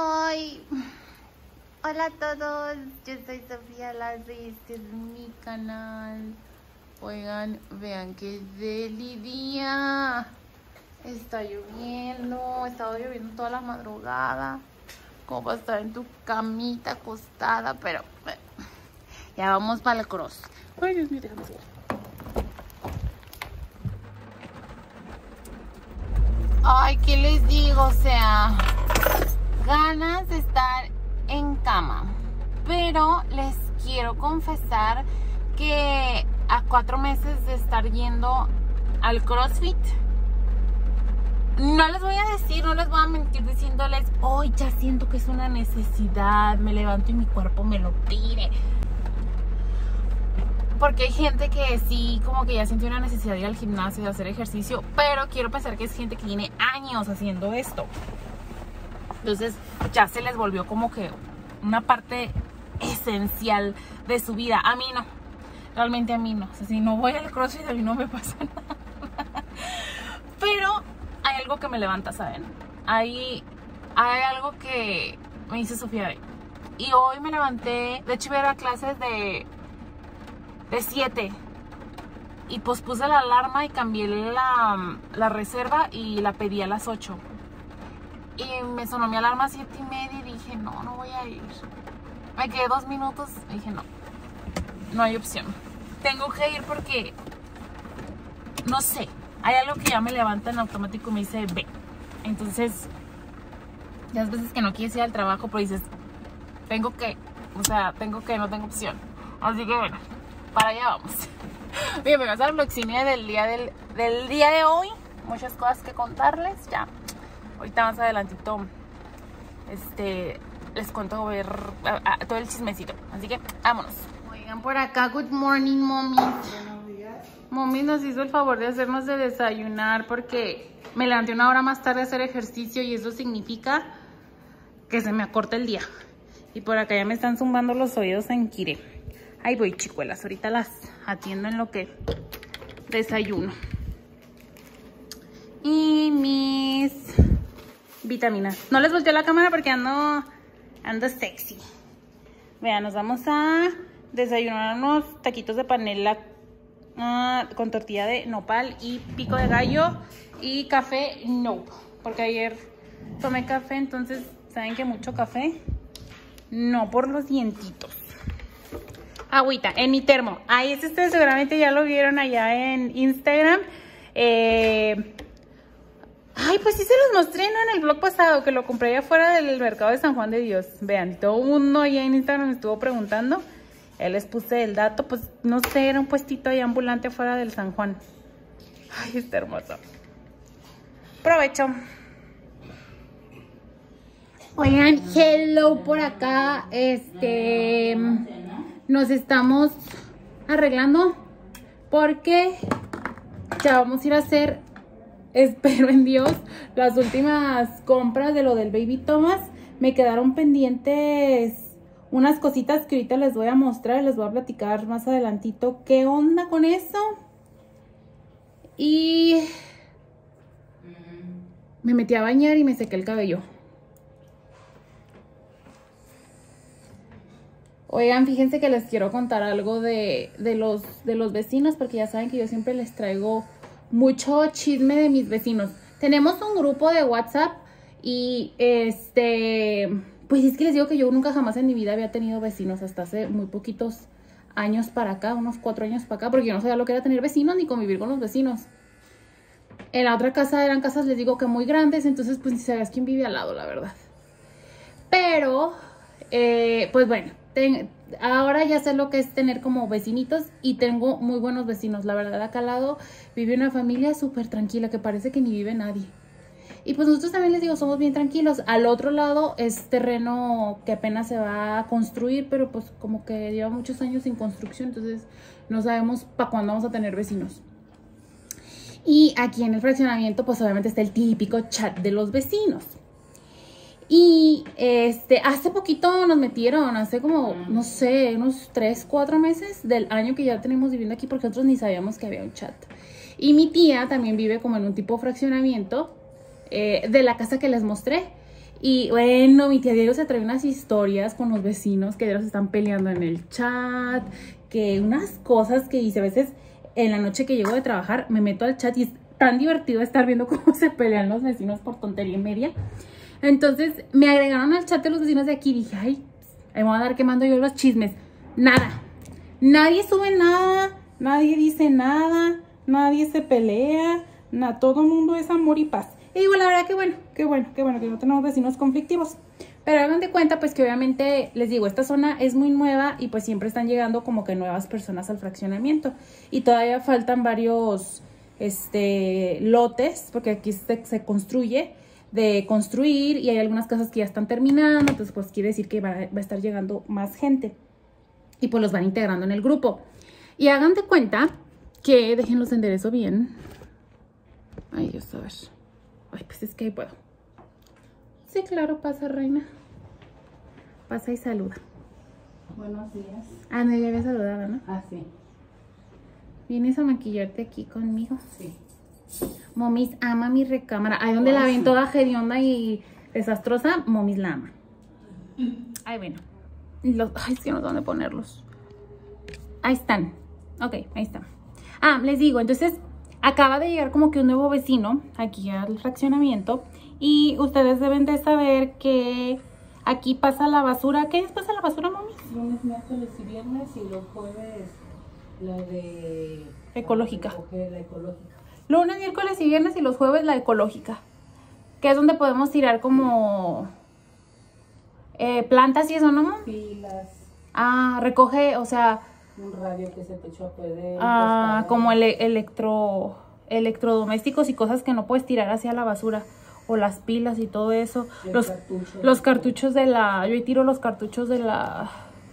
Ay, hola a todos, yo soy Sofía Larry, este es mi canal. Oigan, vean qué deli día. Está lloviendo, ha estado lloviendo toda la madrugada. Como para estar en tu camita acostada, pero ya vamos para el cross. Ay, Dios mío, déjame ver. Ay, ¿qué les digo? O sea, ganas de estar en cama. Pero les quiero confesar que a 4 meses de estar yendo al CrossFit, no les voy a decir, no les voy a mentir diciéndoles, hoy ya siento que es una necesidad, me levanto y mi cuerpo me lo pide. Porque hay gente que sí, como que ya sintió una necesidad de ir al gimnasio, de hacer ejercicio, pero quiero pensar que es gente que tiene años haciendo esto. Entonces ya se les volvió como que una parte esencial de su vida. A mí no, realmente a mí no. O sea, si no voy al CrossFit a mí no me pasa nada. Pero hay algo que me levanta, ¿saben? Hay algo que me dice Sofía. Y hoy me levanté, de hecho iba a ir a clases de 7 y pospuse la alarma y cambié la reserva y la pedí a las 8 y me sonó mi alarma a 7:30 y dije no voy a ir. Me quedé 2 minutos y dije no hay opción, tengo que ir porque no sé, hay algo que ya me levanta en automático y me dice ve. Entonces ya veces que no quieres ir al trabajo pero dices no tengo opción, así que bueno, para allá vamos. Bien, me vas a dar vlogcinia del día de hoy. Muchas cosas que contarles. Ya, ahorita más adelantito les cuento todo el chismecito. Así que vámonos. Oigan, por acá, good morning, mommy. Buenos días. Mommy nos hizo el favor de hacernos de desayunar porque me levanté una hora más tarde a hacer ejercicio y eso significa que se me acorta el día. Y por acá ya me están zumbando los oídos en Kire. Ahí voy, chicuelas, ahorita las atiendo en lo que desayuno. Y mis vitaminas. No les volteo la cámara porque ando sexy. Vean, nos vamos a desayunar unos taquitos de panela con tortilla de nopal y pico de gallo y café Nope. Porque ayer tomé café, entonces, ¿saben que mucho café? No por los dientitos. Agüita en mi termo. Ahí seguramente ya lo vieron allá en Instagram. Ay, pues sí se los mostré, ¿no? En el vlog pasado, que lo compré allá afuera del mercado de San Juan de Dios. Vean, todo el mundo allá en Instagram me estuvo preguntando. Ya les puse el dato, pues no sé, era un puestito ahí ambulante afuera del San Juan. Ay, está hermoso. Provecho. Oigan, hello por acá. Nos estamos arreglando porque ya vamos a ir a hacer, espero en Dios, las últimas compras de lo del Baby Thomas. Me quedaron pendientes unas cositas que ahorita les voy a mostrar, les voy a platicar más adelantito qué onda con eso. Y me metí a bañar y me sequé el cabello. Oigan, fíjense que les quiero contar algo de los vecinos, porque ya saben que yo siempre les traigo mucho chisme de mis vecinos. Tenemos un grupo de WhatsApp y pues es que les digo que yo nunca jamás en mi vida había tenido vecinos hasta hace muy poquitos años para acá, unos 4 años para acá, porque yo no sabía lo que era tener vecinos ni convivir con los vecinos. En la otra casa eran casas, les digo que muy grandes, entonces pues ni sabías quién vive al lado, la verdad. Pero, pues bueno. Ahora ya sé lo que es tener como vecinitos y tengo muy buenos vecinos. La verdad, acá al lado vive una familia súper tranquila que parece que ni vive nadie. Y pues nosotros también les digo, somos bien tranquilos. Al otro lado es terreno que apenas se va a construir, pero pues como que lleva muchos años sin construcción, entonces no sabemos para cuándo vamos a tener vecinos. Y aquí en el fraccionamiento pues obviamente está el típico chat de los vecinos. Y hace poquito nos metieron, hace como, no sé, unos 3, 4 meses del año que ya tenemos viviendo aquí, porque nosotros ni sabíamos que había un chat. Y mi tía también vive como en un tipo de fraccionamiento de la casa que les mostré. Y bueno, mi tía Diego se trae unas historias con los vecinos que ellos están peleando en el chat, que unas cosas que dice, a veces en la noche que llego de trabajar me meto al chat y es tan divertido estar viendo cómo se pelean los vecinos por tontería y media. Entonces me agregaron al chat de los vecinos de aquí y dije, ay, ahí me voy a dar quemando yo los chismes. Nada, nadie sube nada, nadie dice nada, nadie se pelea, todo el mundo es amor y paz. Y digo, la verdad que bueno, que no tenemos vecinos conflictivos. Pero hagan de cuenta, pues que obviamente, les digo, esta zona es muy nueva y pues siempre están llegando como que nuevas personas al fraccionamiento. Y todavía faltan varios lotes, porque aquí se construye, de construir y hay algunas casas que ya están terminando. Entonces pues quiere decir que va a estar llegando más gente. Y pues los van integrando en el grupo. Y hagan de cuenta que, déjenlos enderezo bien. Ay, Dios, a ver. Ay, pues es que ahí puedo. Sí, claro, pasa, reina. Pasa y saluda. Buenos días. Ah, no, ya había saludado, ¿no? Ah, sí. ¿Vienes a maquillarte aquí conmigo? Sí. Momis ama mi recámara. Ahí donde la ven toda hedionda y desastrosa, Momis la ama. Ay, bueno. Ay, es que no sé dónde ponerlos. Ahí están. Ok, ahí están. Ah, les digo, entonces acaba de llegar como que un nuevo vecino aquí al fraccionamiento y ustedes deben de saber que aquí pasa la basura. ¿Qué es pasa la basura, mami? Lunes, miércoles y viernes y los jueves la de... Ecológica. La ecológica. Lunes, miércoles y viernes y los jueves la ecológica. Que es donde podemos tirar como plantas y eso, ¿no? Pilas. Ah, recoge, o sea... Un radio que se te echó a perder. Como electrodomésticos y cosas que no puedes tirar hacia la basura. O las pilas y todo eso. Los cartuchos de la... Yo tiro los cartuchos de la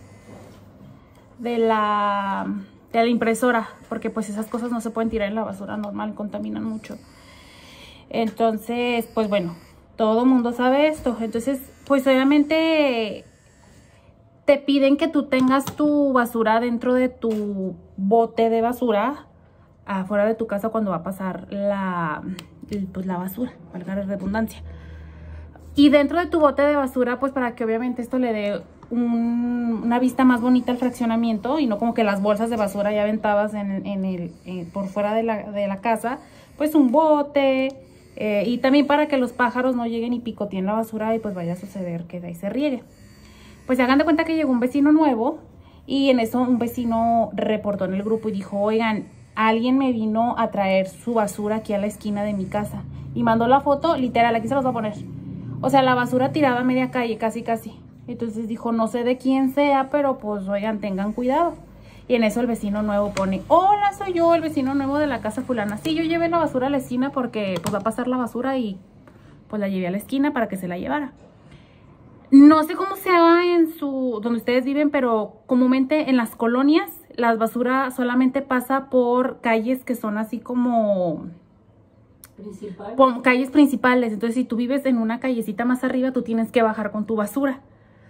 impresora. Porque pues esas cosas no se pueden tirar en la basura normal. Contaminan mucho. Entonces, pues bueno. Todo el mundo sabe esto. Entonces, pues obviamente... Te piden que tú tengas tu basura dentro de tu bote de basura afuera de tu casa cuando va a pasar la basura, valga la redundancia. Y dentro de tu bote de basura, pues para que obviamente esto le dé una vista más bonita al fraccionamiento y no como que las bolsas de basura ya aventadas por fuera de la casa, pues un bote y también para que los pájaros no lleguen y picoteen la basura y pues vaya a suceder que de ahí se riegue. Pues se hagan de cuenta que llegó un vecino nuevo y en eso un vecino reportó en el grupo y dijo, oigan, alguien me vino a traer su basura aquí a la esquina de mi casa. Y mandó la foto, literal, aquí se los voy a poner. O sea, la basura tirada a media calle, casi. Entonces dijo, no sé de quién sea, pero pues oigan, tengan cuidado. Y en eso el vecino nuevo pone, hola, soy yo, el vecino nuevo de la casa fulana. Sí, yo llevé la basura a la esquina porque pues va a pasar la basura y pues la llevé a la esquina para que se la llevara. No sé cómo sea donde ustedes viven, pero comúnmente en las colonias, la basura solamente pasa por calles que son así como... ¿Principales? Por calles principales. Entonces, si tú vives en una callecita más arriba, tú tienes que bajar con tu basura.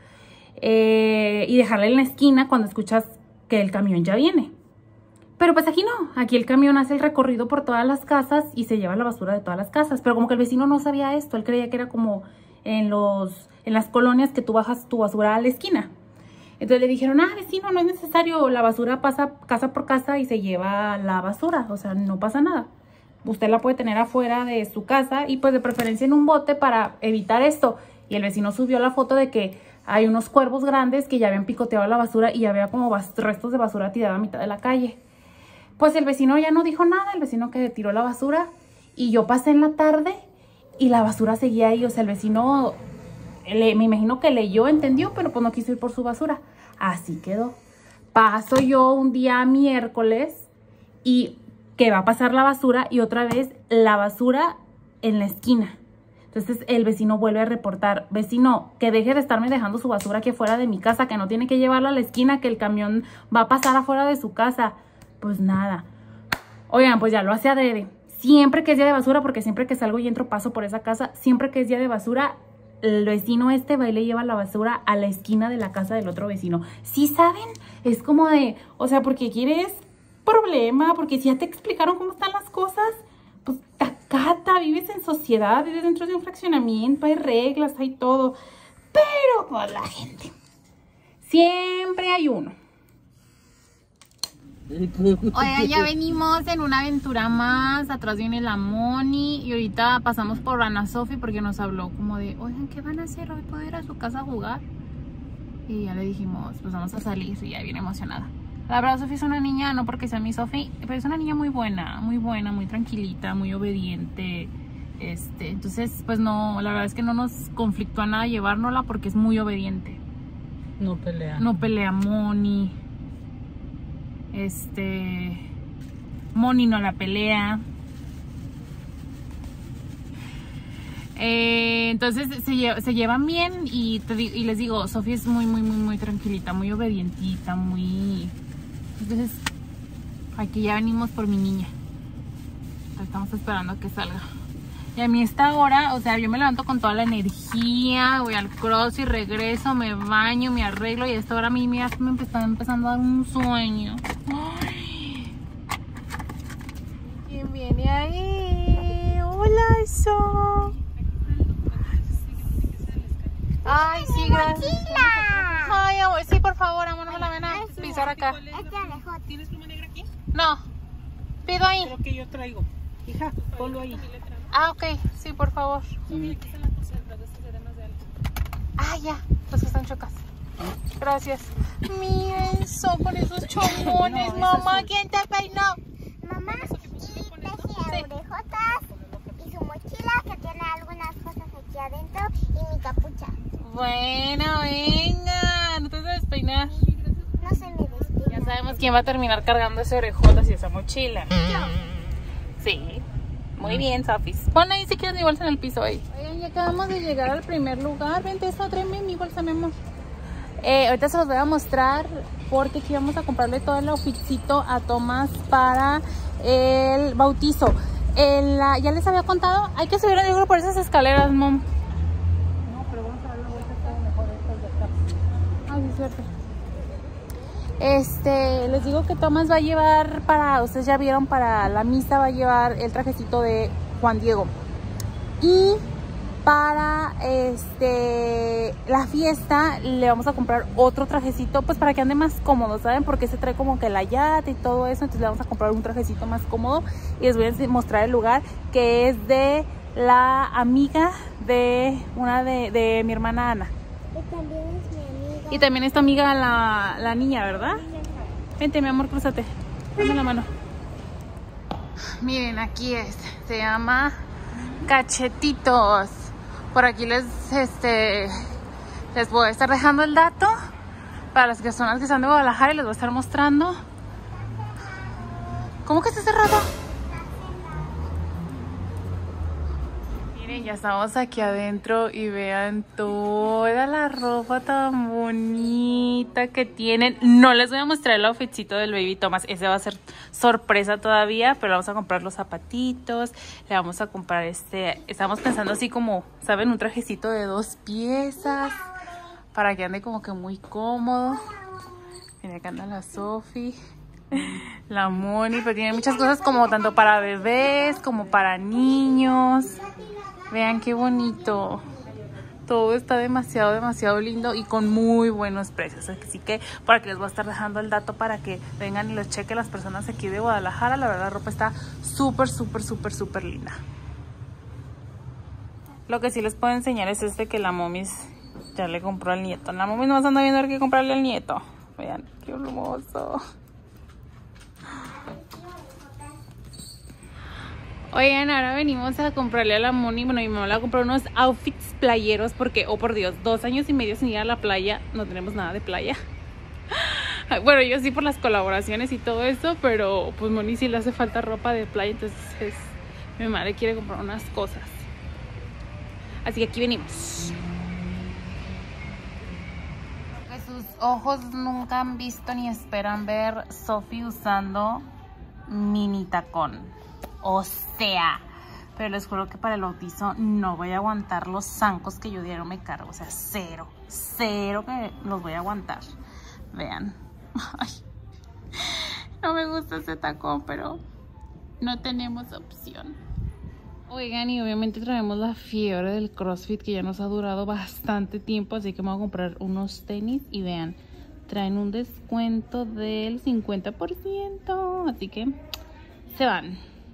Y dejarla en la esquina cuando escuchas que el camión ya viene. Pero pues aquí no. Aquí el camión hace el recorrido por todas las casas y se lleva la basura de todas las casas. Pero como que el vecino no sabía esto. Él creía que era como en las colonias que tú bajas tu basura a la esquina. Entonces le dijeron, vecino, no es necesario, la basura pasa casa por casa y se lleva la basura, o sea, no pasa nada. Usted la puede tener afuera de su casa y pues de preferencia en un bote para evitar esto. Y el vecino subió la foto de que hay unos cuervos grandes que ya habían picoteado la basura y ya había como restos de basura tirada a mitad de la calle. Pues el vecino ya no dijo nada, el vecino que tiró la basura y yo pasé en la tarde y la basura seguía ahí, o sea, el vecino... me imagino que leyó, entendió, pero pues no quiso ir por su basura. Así quedó. Paso yo un día miércoles y que va a pasar la basura y otra vez la basura en la esquina. Entonces el vecino vuelve a reportar, vecino, que deje de estarme dejando su basura aquí afuera de mi casa, que no tiene que llevarla a la esquina, que el camión va a pasar afuera de su casa. Pues nada. Oigan, pues ya lo hace adrede. Siempre que es día de basura, porque siempre que salgo y entro paso por esa casa, siempre que es día de basura, el vecino va y le lleva la basura a la esquina de la casa del otro vecino. ¿Sí saben? Es como de, o sea, porque quieres problema, porque si ya te explicaron cómo están las cosas, pues Cata, vives en sociedad, vives dentro de un fraccionamiento, hay reglas, hay todo. Pero pues la gente, siempre hay uno. Oigan, ya venimos en una aventura más. Atrás viene la Moni. Y ahorita pasamos por Ana Sofi porque nos habló como de, oigan, ¿qué van a hacer hoy? ¿Puedo ir a su casa a jugar? Y ya le dijimos, pues vamos a salir. Y ya viene emocionada. La verdad, Sofi es una niña, no porque sea mi Sofi, pero es una niña muy buena, muy tranquilita, muy obediente. Entonces, pues no, la verdad es que no nos conflictó a nada llevárnosla porque es muy obediente. No pelea. No pelea Moni. Moni no la pelea. Entonces se llevan bien y les digo, Sofía es muy tranquilita, muy obedientita, muy... Entonces aquí ya venimos por mi niña. Estamos esperando a que salga. Y a mí esta hora, o sea, yo me levanto con toda la energía, voy al cross y regreso, me baño, me arreglo y a esta hora a mí me está empezando a dar un sueño. Ay. ¿Quién viene ahí? Hola, eso. Ay, sí, gracias. Ay, amor, sí, por favor, amor, no me la ven a pisar acá. ¿Tienes pluma negra aquí? No, pido ahí. Creo que yo traigo. Hija, ponlo ahí. Ah, ok, sí, por favor. Ah, ya, los que están chocas. Gracias. Miren, son con esos chomones, No, mamá. ¿Quién te peinó? Mamá, y traje orejotas y su mochila que tiene algunas cosas aquí adentro y mi capucha. Bueno, venga, no te vas a despeinar. No se me despide. Ya sabemos quién va a terminar cargando ese orejotas y esa mochila. Sí. Muy bien, Sofis. Pon ahí si quieres mi bolsa en el piso ahí. Oigan, ya acabamos de llegar al primer lugar. Vente, esto, tráeme mi bolsa, mi amor. Ahorita se los voy a mostrar porque aquí vamos a comprarle todo el outfitcito a Tomás para el bautizo. Ya les había contado, hay que subir yo creo por esas escaleras, mom. No, pero vamos a dar la vuelta, está mejor estas de acá. Ay, sí, suerte. Les digo que Tomás va a llevar ustedes ya vieron, para la misa va a llevar el trajecito de Juan Diego. Y para la fiesta le vamos a comprar otro trajecito, pues para que ande más cómodo, ¿saben? Porque se trae como que la yata y todo eso, entonces le vamos a comprar un trajecito más cómodo. Y les voy a mostrar el lugar, que es de la amiga de una de mi hermana Ana. Y también es mi amiga. Y también es tu amiga la niña, ¿verdad? Vente, mi amor, crúzate. Dame la mano. Miren, aquí se llama Cachetitos. Por aquí les voy a estar dejando el dato para las personas que están de Guadalajara y les voy a estar mostrando. ¿Cómo que está cerrado? Miren, ya estamos aquí adentro y vean toda la ropa tan bonita que tienen. No les voy a mostrar el outfitcito del Baby Thomas, ese va a ser sorpresa todavía, pero vamos a comprar los zapatitos, le vamos a comprar estamos pensando así como, ¿saben? Un trajecito de 2 piezas para que ande como que muy cómodo. Miren, acá anda la Sofi, la Moni, pero tiene muchas cosas como tanto para bebés como para niños. Vean qué bonito. Todo está demasiado lindo y con muy buenos precios. Así que por aquí les voy a estar dejando el dato para que vengan y los chequen las personas aquí de Guadalajara. La verdad, la ropa está súper linda. Lo que sí les puedo enseñar es que la momis ya le compró al nieto. La momis nomás anda viendo a ver qué comprarle al nieto. Vean, qué hermoso. Oigan, ahora venimos a comprarle a la Moni. Bueno, mi mamá le va a comprar unos outfits playeros porque, oh por Dios, 2 años y medio sin ir a la playa. No tenemos nada de playa. Bueno, yo sí por las colaboraciones y todo eso, pero pues Moni sí le hace falta ropa de playa. Entonces mi mamá le quiere comprar unas cosas. Así que aquí venimos. Que sus ojos nunca han visto ni esperan ver Sofi usando mini tacón. O sea, pero les juro que para el bautizo no voy a aguantar los zancos que yo diario me cargo. O sea, cero que los voy a aguantar. Vean. Ay, no me gusta ese tacón, pero no tenemos opción. Oigan, y obviamente traemos la fiebre del CrossFit que ya nos ha durado bastante tiempo, así que me voy a comprar unos tenis y vean, traen un descuento del 50%, así que se van.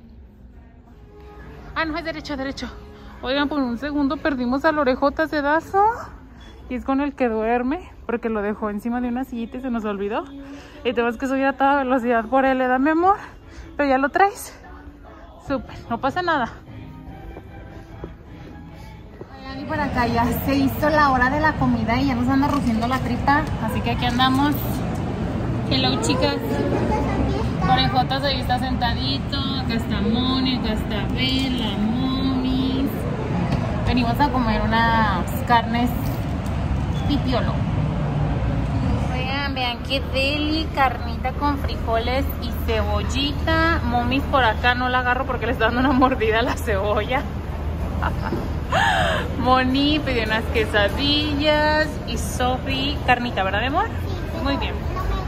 Ah, no, es derecho, derecho. Oigan, por un segundo perdimos al Orejotas de Dazo y es con el que duerme porque lo dejó encima de una sillita y se nos olvidó y tenemos que subir a toda velocidad por él, ¿da, mi amor? Pero ya lo traes. Súper, no pasa nada. Oigan, y por acá ya se hizo la hora de la comida y ya nos anda rugiendo la tripa, así que aquí andamos. Hello, chicas. Orejotas ahí está sentadito, acá está Moni, acá está Bella, Momis. Venimos a comer unas carnes pipiolo. Oigan, vean qué deli, carnita con frijoles y cebollita. Momis por acá no la agarro porque le está dando una mordida a la cebolla. Moni pidió unas quesadillas y Sofi carnita, ¿verdad, mi amor? Muy bien.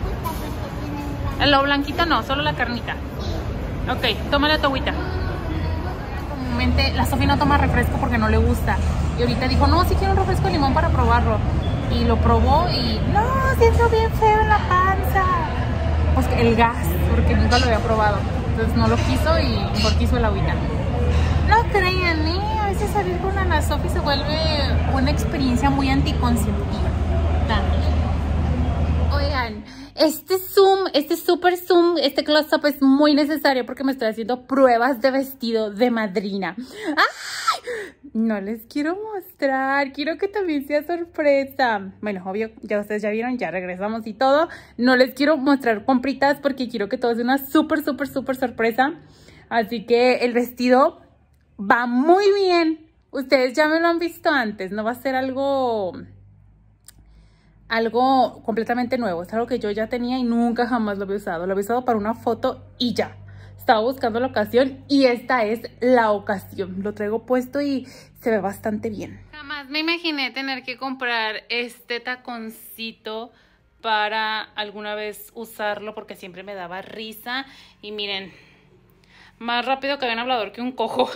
Lo blanquito no, solo la carnita. Ok, toma la agüita. Comúnmente la Sofi no toma refresco porque no le gusta. Y ahorita dijo, no, sí quiero un refresco de limón para probarlo. Y lo probó y no, siento bien feo en la panza. Pues el gas, porque nunca lo había probado. Entonces no lo quiso y mejor quiso el agüita. No crean, a veces salir con Ana Sofi se vuelve una experiencia muy anticonceptiva. También. Oigan, este super zoom, este close-up es muy necesario porque me estoy haciendo pruebas de vestido de madrina. ¡Ay! No les quiero mostrar, quiero que también sea sorpresa. Bueno, obvio, ya ustedes ya vieron, ya regresamos y todo. No les quiero mostrar compritas porque quiero que todo sea una súper sorpresa. Así que el vestido va muy bien. Ustedes ya me lo han visto antes, no va a ser algo completamente nuevo. Es algo que yo ya tenía y nunca jamás lo había usado. Lo había usado para una foto y ya. Estaba buscando la ocasión y esta es la ocasión. Lo traigo puesto y se ve bastante bien. Jamás me imaginé tener que comprar este taconcito para alguna vez usarlo porque siempre me daba risa. Y miren, más rápido que había un hablador que un cojo.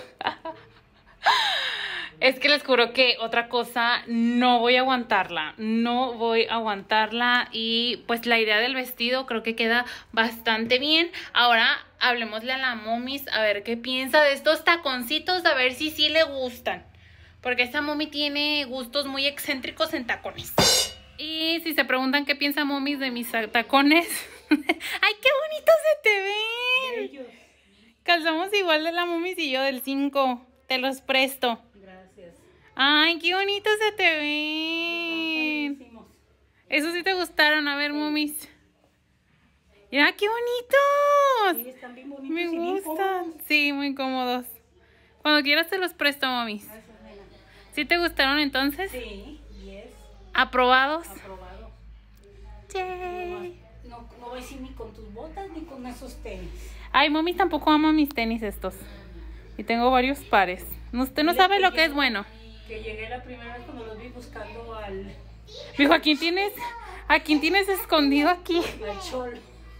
Es que les juro que otra cosa no voy a aguantarla. No voy a aguantarla. Y pues la idea del vestido creo que queda bastante bien. Ahora hablemosle a la Momis a ver qué piensa de estos taconcitos. A ver si sí le gustan. Porque esta Momi tiene gustos muy excéntricos en tacones. Y si se preguntan qué piensa Momis de mis tacones. ¡Ay, qué bonitos se te ven! Ellos. Calzamos igual de la Momis y yo del 5. Te los presto. Ay, qué bonitos se te ven. Esos sí te gustaron. A ver, Momis. Mira, qué bonitos. Sí, están bien bonitos. Me y bien gustan. cómodos. Sí, muy cómodos. Cuando quieras te los presto, Momis. ¿Sí te gustaron entonces? Sí, yes. ¿Aprobados? Aprobado. Yay. No voy a decir ni con tus botas ni con esos tenis. Ay, Momis tampoco ama mis tenis estos. Y tengo varios pares. Usted no sabe lo que es bueno. Que llegué la primera vez cuando los vi buscando al Dijo, ¿a quién tienes escondido aquí? chol.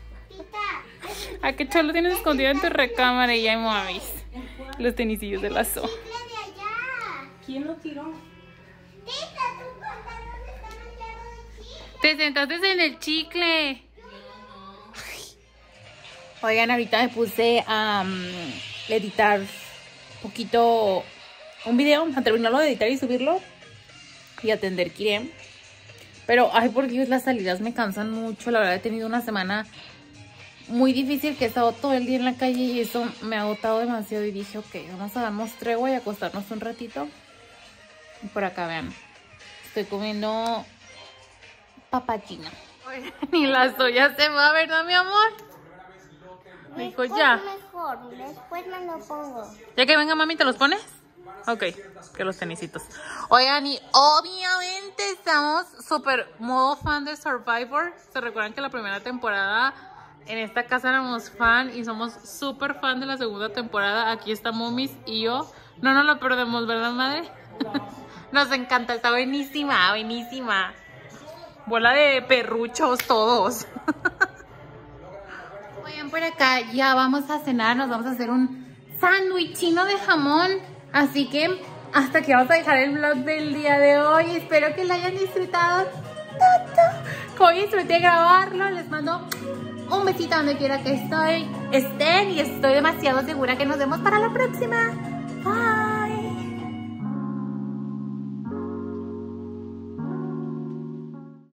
¿A qué cholo tienes escondido en tu recámara? Y ya, Momis. Los tenisillos de lazo. ¿Quién lo tiró? Te sentaste en el chicle. Oigan, ahorita me puse a editar poquito un video, a terminarlo de editar y subirlo y atender Kirem. Pero, ay, por Dios, las salidas me cansan mucho. La verdad, he tenido una semana muy difícil que he estado todo el día en la calle y eso me ha agotado demasiado. Y dije, ok, vamos a darnos tregua y acostarnos un ratito. Y por acá, vean, estoy comiendo papachina. Oigan, y la soya se va, ¿verdad, mi amor? Dijo ya. Mejor, después me lo pongo. Ya que venga, mami, ¿te los pones? Ok, que los tenisitos. Oigan, y obviamente estamos súper modo fan de Survivor. Se recuerdan que la primera temporada en esta casa éramos fan y somos súper fan de la segunda temporada. Aquí está Momis y yo. No nos lo perdemos, ¿verdad, madre? Nos encanta, está buenísima, buenísima. Bola de perruchos todos. Oigan, por acá ya vamos a cenar. Nos vamos a hacer un sándwich chino de jamón Así que hasta aquí vamos a dejar el vlog del día de hoy. Espero que lo hayan disfrutado tanto como disfruté grabarlo. Les mando un besito donde quiera que estén y estoy demasiado segura que nos vemos para la próxima.